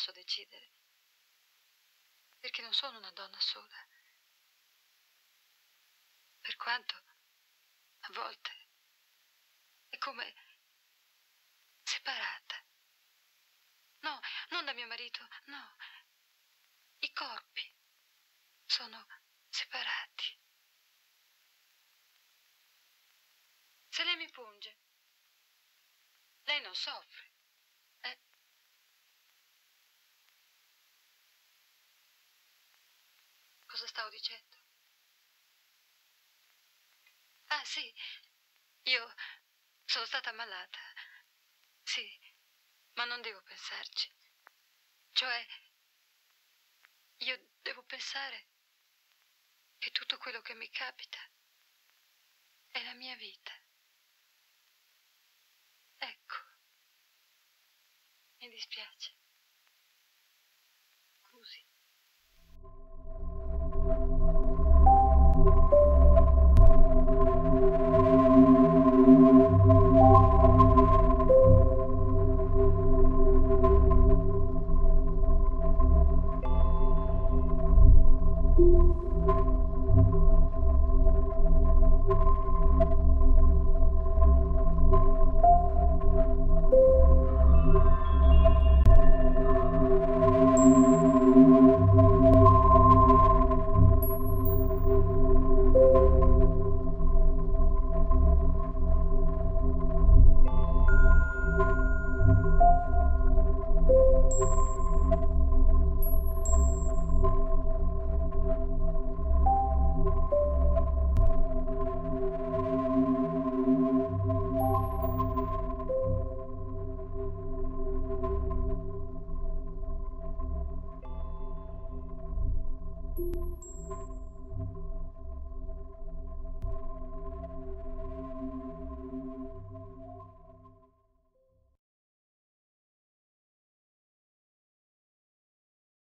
posso decidere, perché non sono una donna sola. Per quanto a volte è come separata. No, non da mio marito, no. I corpi sono separati. Se lei mi punge, lei non soffre, eh? Cosa stavo dicendo? Ah, sì, io sono stata ammalata. Sì, ma non devo pensarci. Cioè, io devo pensare che tutto quello che mi capita è la mia vita. Ecco, mi dispiace. Scusi.